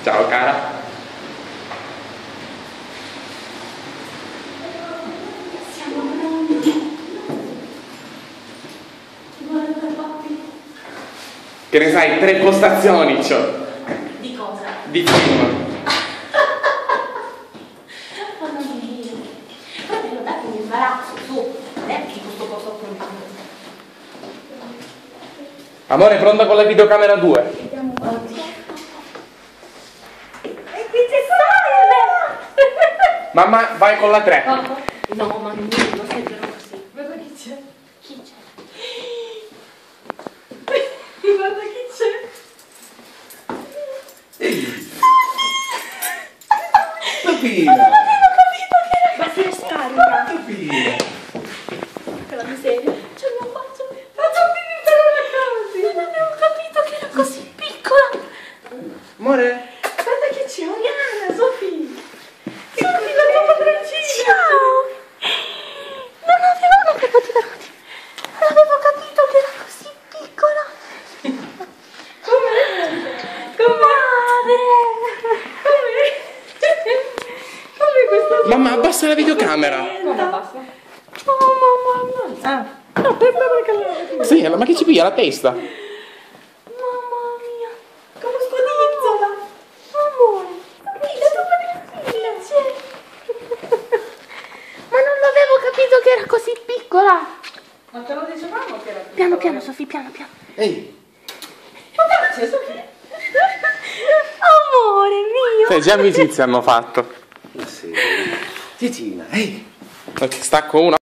Ciao cara. Siamo pronti. Guarda papi. Che ne sai, 3 postazioni c'ho. Di cosa? Di film. Oh non dire. Fratello, date un imbarazzo, su. Neanche questo posto pronto. Amore, pronta con la videocamera 2? Vediamo quanti. E qui c'è Salve! Mamma, vai con la 3. No, ma non sei vero così. Guarda chi c'è. Chi c'è? Guarda chi c'è. Topina. Non avevo capito che era. Ma si scarica. Topina. Che la miseria. Ce l'ho fatto. Faccio finire le cose. Non avevo capito che era così piccola. Amore. Guarda chi c'è. Oriana, Sofì. Sofì, la tua padroncina. Ciao. Non avevo capito che era così piccola. Come questa Mamma, abbassa la videocamera. Come basta? Oh mamma mia. Ah. No, perché Sì, ma che ci piglia la testa? Mamma mia. come scodinzola. Amore. La tua padroncina. Ma non l'avevo capito che era così piccola. Ma te lo dicevamo che era piccola? Piano piano, Sofì, piano piano. Ehi. Ma c'è Sofì? Amore mio. Sai, già amicizia hanno fatto. Ma sì. Titina, ehi. Stacco una.